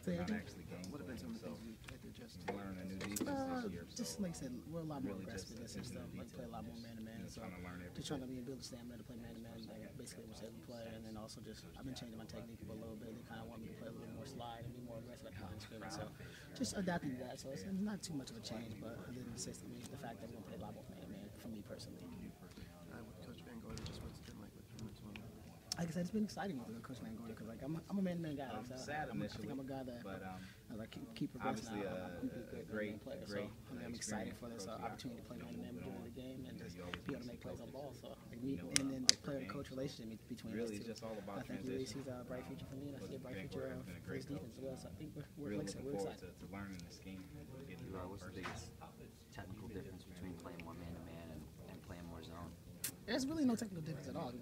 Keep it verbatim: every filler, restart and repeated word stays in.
Say not again? actually game What have been some playing. of the things you've had to adjust So to? learn a new defense Uh, this year. just So like I said, we're a lot more really aggressive just in this attention system. to Like play a lot more detail. man to man. Just So trying to learn just trying to everything. be build the stamina to play man to man. Basically, almost every play, and then also just I've been changing my technique up a little bit. They kind of want me to play a little more slide and be more aggressive at the line of scrimmage. So just adapting to that. So it's not too much of a change, but other than the system, it's the fact that we're gonna play a lot more man to man for me personally. Uh, with Coach Van Gorder, just what's it been like with him as well? Like I said, it's been exciting with Coach Van Gorder because like I'm a, I'm a man-to-man guy. I'm So sad I'm, I initially, think I'm a guy that but um, I like keep, keep progressing. obviously I'm, a, I'm gonna be a a great, great, player. great So I mean, I'm excited for this uh, opportunity to play man-to-man doing the game and just be able to make plays on ball. So like me, and then the player-to-coach relationship between really us two. it's just all about I think he really transition. sees a bright future for me, and I see a bright Van future Gorder uh, has been a for great his defense as well. So I think we're, we're, Really like I said, looking we're forward excited. to, to learning the scheme and getting to know What's the the person. biggest technical difference between playing more man-to-man and, and playing more zone? There's really no technical difference at all.